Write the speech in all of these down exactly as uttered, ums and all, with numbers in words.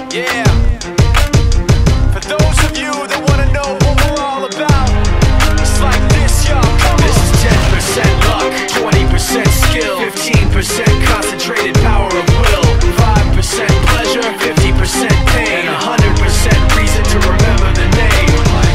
Yeah. For those of you that wanna know what we're all about, it's like this, y'all. This is ten percent luck, twenty percent skill, fifteen percent concentrated power of will, five percent pleasure, fifty percent pain, and one hundred percent reason to remember the name.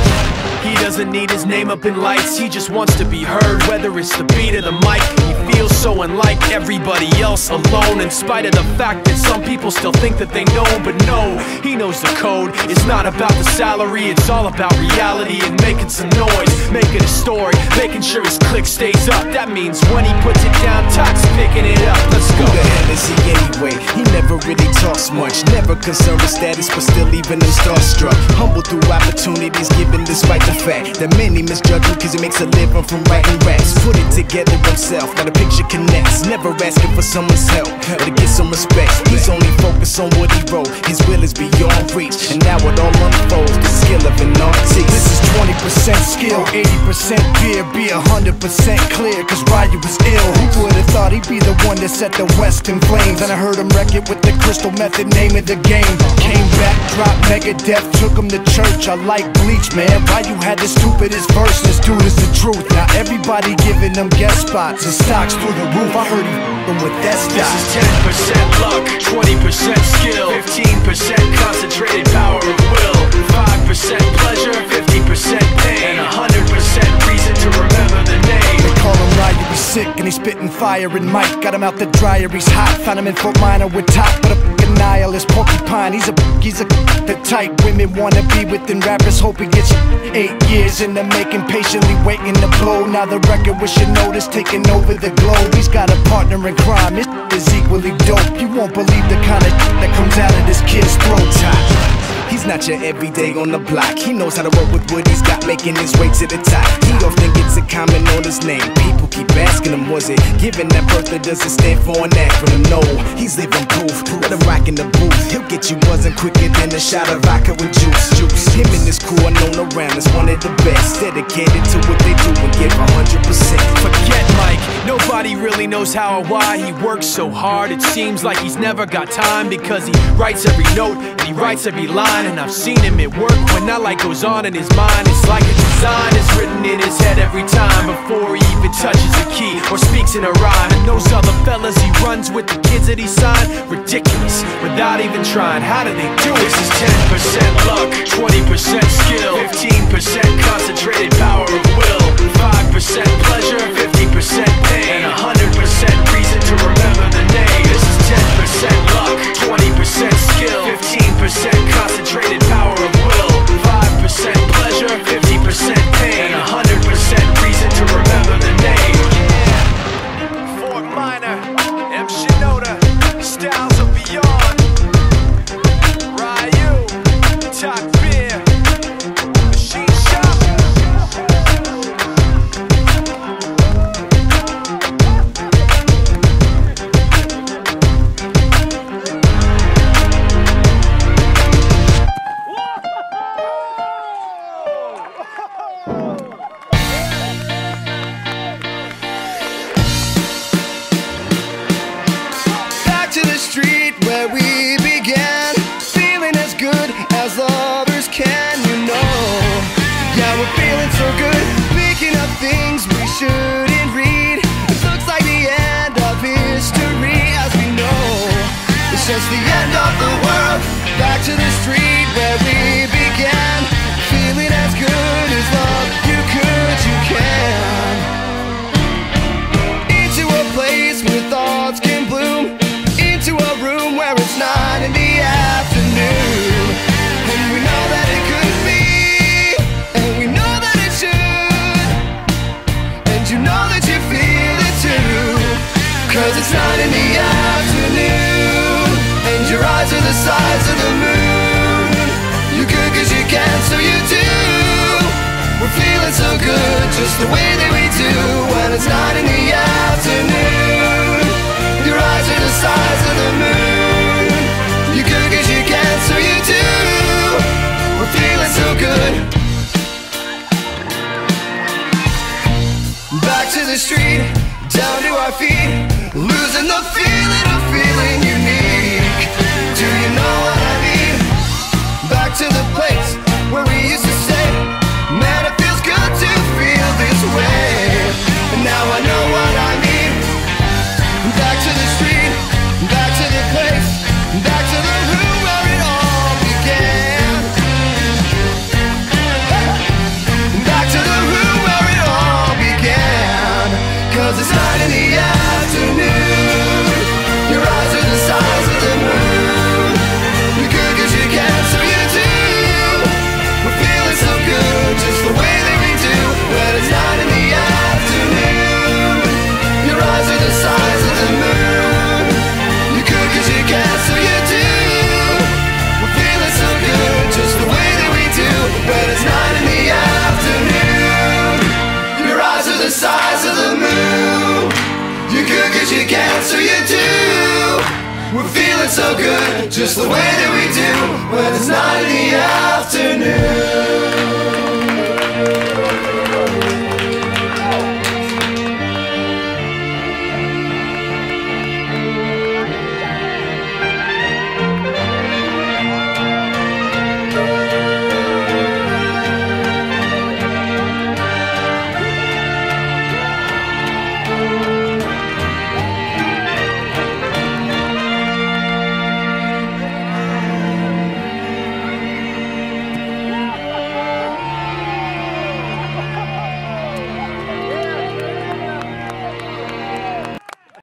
He doesn't need his name up in lights, he just wants to be heard, whether it's the beat or the mic. He feels so unlike everybody else, alone, in spite of the fact that some people still think that they know. But no, he knows the code. It's not about the salary, it's all about reality and making some noise, making a story, making sure his click stays up. That means when he puts it down, Tox picking it up. Let's go. Who the hell is he anyway? He never really talks much, never concerned with status, but still leaving them starstruck. Humble through opportunities given despite the fact that many misjudge him cause he makes a living from writing raps. Put it together himself, now the picture connects, never asking for someone's help or to get some respect. He's only focused on what he wrote, his will is beyond reach, and now it all unfolds, the skill of an artist. This is twenty percent skill, eighty percent fear, be one hundred percent clear, cause Ryu was ill. Who would've thought he'd be the one that set the West in flames? And I heard him wreck it with the Crystal Method, name of the game. Came back, dropped Megadeth, took him to church. I like Bleach, man, Ryu had the stupidest verse, this dude is the truth. Now everybody giving them guest spots and stocks through the roof. I heard he f***ing with that stock. This is ten percent luck, twenty percent skill, fifteen percent concentrated power of will, five percent pleasure, fifty percent pain, and one hundred percent reason to remember the name. They call him Ryu, he's sick and he's spitting fire. And Mike got him out the dryer, he's hot. Found him in Fort Minor with top, but a f***ing nihilist porcupine. He's a he's a the type women wanna be within. Rappers hope he gets eight years in the making, patiently waiting to blow. Now the record with your notice taking over the globe. He's got a partner in crime, his is equally dope. You won't believe the kind of that comes out of this kid's throat. He's not your everyday on the block. He knows how to work with what he's got, making his way to the top. He often gets a comment on his name. People keep asking him, was it given that birth that doesn't stand for an acronym? No, he's living proof. Let him rock in the booth. He'll get you buzzing quicker than a shot of vodka with juice. Juice. Him and his crew are known around as one of the best, dedicated to what they do and give one hundred percent. Forget Mike, nobody really knows how or why he works so hard. It seems like he's never got time, because he writes every note and he writes every line. And I've seen him at work when that light goes on in his mind. It's like a design is written in his head every time, before he even touches a key or speaks in a rhyme. And those other fellas he runs with, the kids that he signed, ridiculous, without even trying. How do they do it? This is ten percent luck, twenty percent skill, fifteen percent concentrated power of will, five percent pleasure, fifty percent pain, and one hundred percent reason to remember the name. This is ten percent luck, twenty percent skill, fifteen percent concentrated power of will, five percent pleasure, fifty percent pain, and one hundred percent reason to remember the name. Yeah. Fort Minor, M. Shinoda, Styles of Beyond, Ryu, Top Beer, Machine Shop. To the street where we began, feeling as good as lovers can, you know. Yeah, we're feeling so good, picking up things we shouldn't read. It looks like the end of history as we know. It's just the end of the world. Back to the street where we began, feeling as good as love you could, you can. Into a place where thoughts can bloom, to a room where it's nine in the afternoon. And we know that it could be, and we know that it should, and you know that you feel it too, cause it's nine in the afternoon, and your eyes are the size of the moon. You could cause you can, so you do. We're feeling so good, just the way that we do, when it's nine in the afternoon. Your eyes are the size of the moon. You could cause you can, so you do. We're feeling so good. Back to the street, down to our feet, losing the feeling of feeling unique. Do you know what I mean? so good, just the way that we do when it's not in the afternoon.